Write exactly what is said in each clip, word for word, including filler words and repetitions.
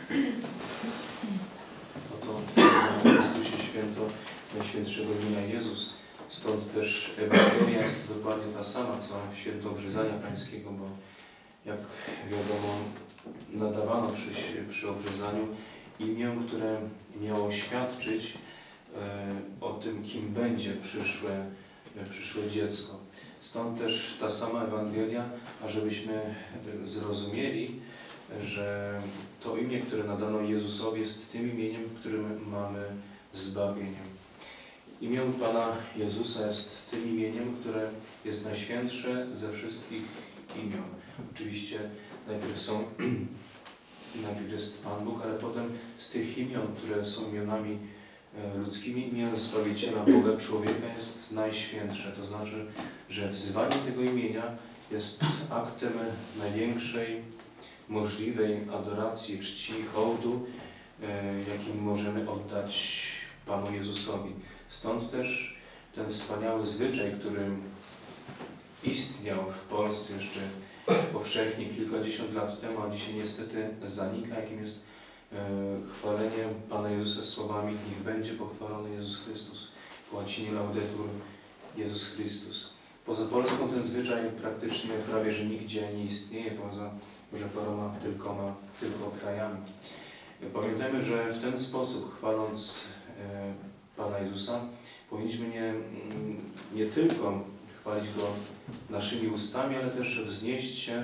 Oto w Chrystusie święto Najświętszego imienia Jezus. Stąd też Ewangelia jest dokładnie ta sama, co święto Obrzydzania Pańskiego, bo jak wiadomo, nadawano przy, przy obrzezaniu imię, które miało świadczyć e, o tym, kim będzie przyszłe, przyszłe dziecko. Stąd też ta sama Ewangelia, ażebyśmy zrozumieli, że to imię, które nadano Jezusowi, jest tym imieniem, w którym mamy zbawienie. Imię Pana Jezusa jest tym imieniem, które jest najświętsze ze wszystkich imion. Oczywiście najpierw są, najpierw jest Pan Bóg, ale potem z tych imion, które są imionami ludzkimi, imię Zbawiciela Boga człowieka jest najświętsze. To znaczy, że wzywanie tego imienia jest aktem największej możliwej adoracji, czci, hołdu, jakim możemy oddać Panu Jezusowi. Stąd też ten wspaniały zwyczaj, który istniał w Polsce jeszcze powszechnie kilkadziesiąt lat temu, a dzisiaj niestety zanika, jakim jest chwalenie Pana Jezusa słowami: niech będzie pochwalony Jezus Chrystus. W łacinie Laudetur Jezus Chrystus. Poza Polską ten zwyczaj praktycznie prawie że nigdzie nie istnieje, poza może paroma tylkoma, tylko krajami. Pamiętajmy, że w ten sposób, chwaląc e, Pana Jezusa, powinniśmy nie, nie tylko chwalić Go naszymi ustami, ale też wznieść się e,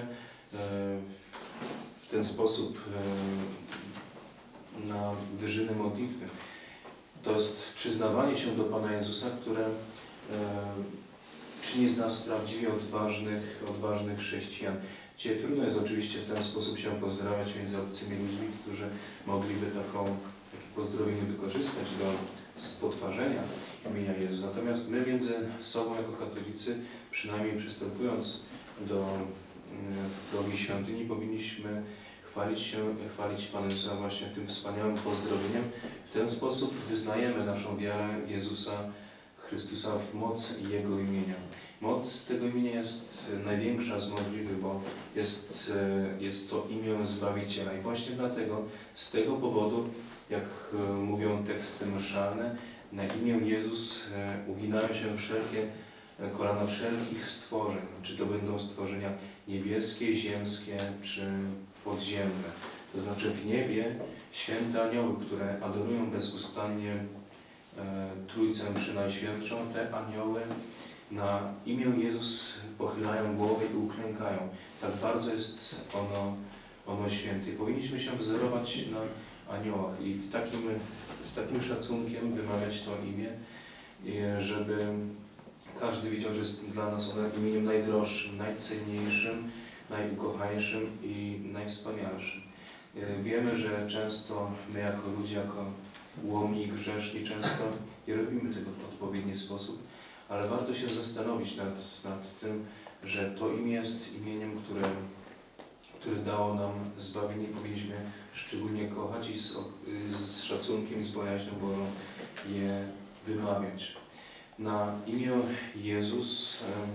w ten sposób e, na wyżyny modlitwy. To jest przyznawanie się do Pana Jezusa, które e, czyni z nas prawdziwie odważnych, odważnych chrześcijan. Dzisiaj trudno jest oczywiście w ten sposób się pozdrawiać między obcymi ludźmi, którzy mogliby taką, takie pozdrowienie wykorzystać do spotwarzenia imienia Jezusa. Natomiast my między sobą jako katolicy, przynajmniej przystępując do progi świątyni, powinniśmy chwalić się, chwalić Pana Jezusa właśnie tym wspaniałym pozdrowieniem. W ten sposób wyznajemy naszą wiarę w Jezusa Chrystusa w moc Jego imienia. Moc tego imienia jest największa z możliwych, bo jest, jest to imię Zbawiciela. I właśnie dlatego, z tego powodu, jak mówią teksty mszalne, na imię Jezus uginają się wszelkie kolana wszelkich stworzeń. Czy to będą stworzenia niebieskie, ziemskie, czy podziemne. To znaczy w niebie święte anioły, które adorują bezustannie Trójcę Przynajświętszą, te anioły na imię Jezus pochylają głowę i uklękają. Tak bardzo jest ono, ono święte. I powinniśmy się wzorować na aniołach i w takim, z takim szacunkiem wymawiać to imię, żeby każdy widział, że jest dla nas ono imieniem najdroższym, najcenniejszym, najukochańszym i najwspanialszym. Wiemy, że często my jako ludzie, jako ułomni i grzeszni często nie robimy tego w odpowiedni sposób, ale warto się zastanowić nad, nad tym, że to imię jest imieniem, które, które dało nam zbawienie. Powinniśmy szczególnie kochać i z, z szacunkiem i z bojaźnią Bożą je wymawiać. Na imię Jezus um,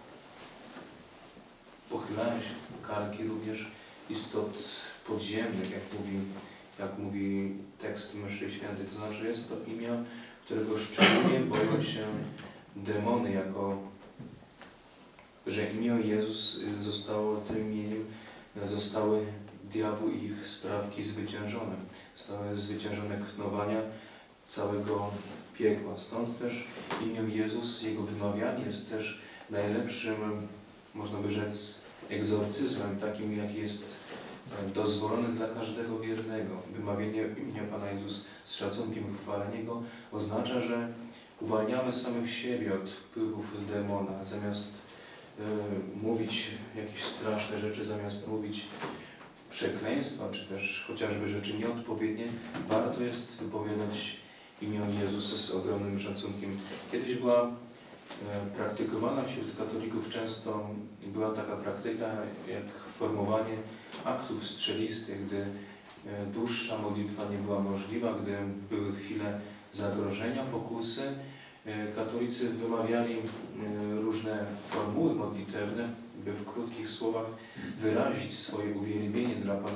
pochylają się karki również istot podziemnych, jak mówi jak mówi tekst mszy świętej. To znaczy jest to imię, którego szczególnie boją się demony, jako że imię Jezus zostało tym imieniem, zostały diabłu i ich sprawki zwyciężone. Zostały zwyciężone knowania całego piekła. Stąd też imię Jezus, jego wymawianie jest też najlepszym, można by rzec, egzorcyzmem, takim jaki jest dozwolony dla każdego wiernego. Wymawianie imienia Pana Jezus z szacunkiem, chwalenie Go oznacza, że uwalniamy samych siebie od wpływów demona. Zamiast y, mówić jakieś straszne rzeczy, zamiast mówić przekleństwa, czy też chociażby rzeczy nieodpowiednie, warto jest wypowiadać imię Jezusa z ogromnym szacunkiem. Kiedyś była y, praktykowana wśród katolików często, była taka praktyka jak formowanie aktów strzelistych, gdy dłuższa modlitwa nie była możliwa, gdy były chwile zagrożenia, pokusy. Katolicy wymawiali różne formuły modlitewne, by w krótkich słowach wyrazić swoje uwielbienie dla Pana Boga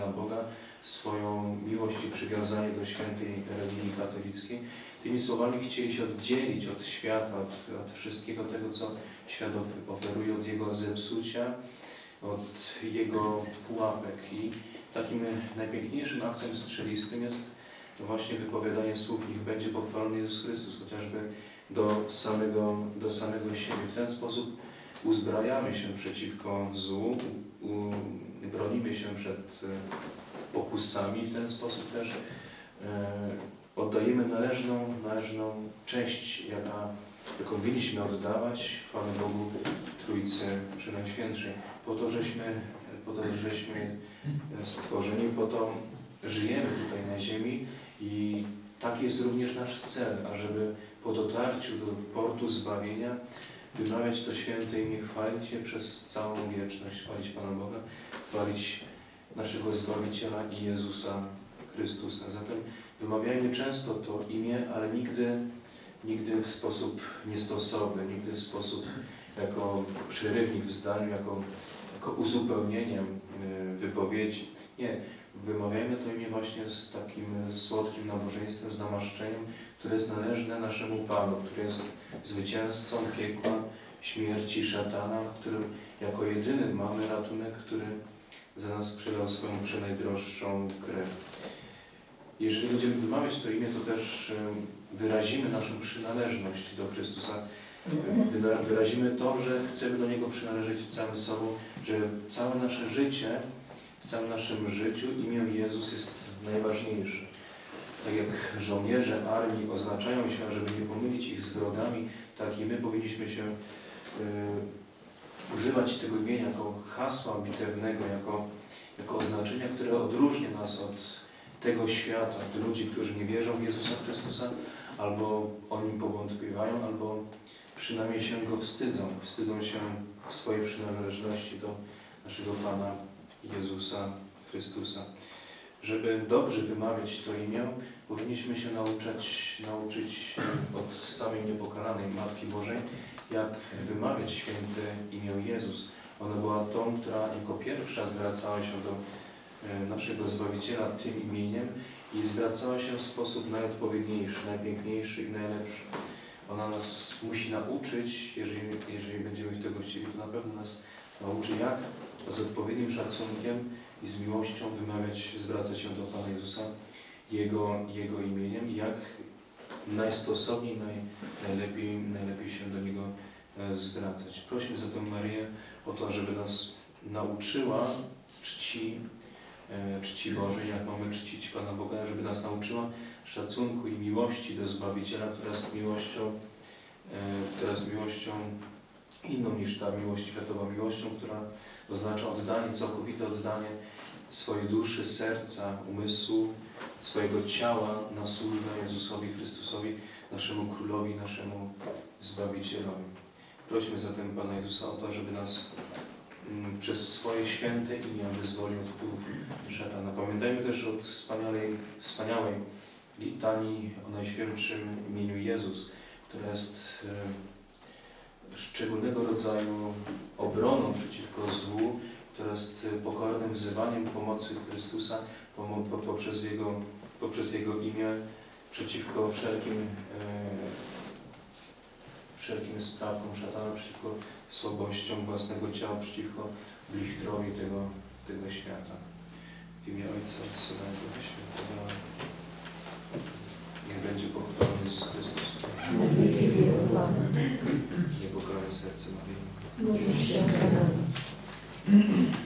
swoją miłość i przywiązanie do świętej religii katolickiej. Tymi słowami chcieli się oddzielić od świata, od, od wszystkiego tego, co świat oferuje, od jego zepsucia, od jego pułapek. I takim najpiękniejszym aktem strzelistym jest właśnie wypowiadanie słów: niech będzie pochwalony Jezus Chrystus, chociażby do samego, do samego siebie. W ten sposób uzbrajamy się przeciwko złu, u, u, bronimy się przed pokusami, w ten sposób też e, oddajemy należną, należną cześć, jaka, jaką winniśmy oddawać Panu Bogu Trójcy Przenajświętszej. Po to, żeśmy, po to, żeśmy stworzeni, po to żyjemy tutaj na ziemi i taki jest również nasz cel, ażeby po dotarciu do portu zbawienia wymawiać to święte imię, chwalić je przez całą wieczność, chwalić Pana Boga, chwalić naszego Zbawiciela i Jezusa Chrystusa. Zatem wymawiajmy często to imię, ale nigdy, nigdy w sposób niestosowny, nigdy w sposób jako przerywnik w zdaniu, jako, jako uzupełnieniem wypowiedzi. Nie, wymawiajmy to imię właśnie z takim słodkim nabożeństwem, z namaszczeniem, które jest należne naszemu Panu, który jest zwycięzcą piekła, śmierci, szatana, w którym jako jedyny mamy ratunek, który za nas przelał swoją przenajdroższą krew. Jeżeli będziemy wymawiać to imię, to też wyrazimy naszą przynależność do Chrystusa. Wyrazimy to, że chcemy do Niego przynależeć całym sobą, że całe nasze życie, w całym naszym życiu imię Jezus jest najważniejsze. Tak jak żołnierze armii oznaczają się, żeby nie pomylić ich z wrogami, tak i my powinniśmy się y, używać tego imienia jako hasła bitewnego, jako, jako oznaczenia, które odróżnia nas od tego świata, od ludzi, którzy nie wierzą w Jezusa Chrystusa, albo o Nim powątpiewają, albo przynajmniej się Go wstydzą. Wstydzą się swojej przynależności do naszego Pana Jezusa Chrystusa. Żeby dobrze wymawiać to imię, powinniśmy się nauczyć, nauczyć od samej niepokalanej Matki Bożej, jak wymawiać święte imię Jezus. Ona była tą, która jako pierwsza zwracała się do naszego Zbawiciela tym imieniem i zwracała się w sposób najodpowiedniejszy, najpiękniejszy i najlepszy. Ona nas musi nauczyć, jeżeli, jeżeli będziemy tego chcieli, to na pewno nas nauczy, jak z odpowiednim szacunkiem i z miłością wymawiać, zwracać się do Pana Jezusa Jego, Jego imieniem i jak najstosowniej, naj, najlepiej, najlepiej się do Niego zwracać. Prośmy zatem Maryję o to, żeby nas nauczyła czci, czci Bożej, jak mamy czcić Pana Boga, żeby nas nauczyła szacunku i miłości do Zbawiciela, która jest miłością, która jest miłością inną niż ta miłość światowa, miłością, która oznacza oddanie, całkowite oddanie swojej duszy, serca, umysłu, swojego ciała na służbę Jezusowi Chrystusowi, naszemu Królowi, naszemu Zbawicielowi. Prośmy zatem Pana Jezusa o to, żeby nas mm, przez swoje święte imię wyzwolił od wpływów szatana. Pamiętajmy też o wspaniałej, wspaniałej litanii o Najświętszym imieniu Jezus, która jest e, szczególnego rodzaju obroną przeciwko złu, która jest pokornym wzywaniem pomocy Chrystusa poprzez Jego, poprzez Jego imię przeciwko wszelkim, e, wszelkim sprawkom szatana, przeciwko słabościom własnego ciała, przeciwko blichtrowi tego, tego świata. W imię Ojca, Syna i Ducha Świętego. Niech będzie pochwalony Jezus Chrystus. Niepokorne serce Maryi.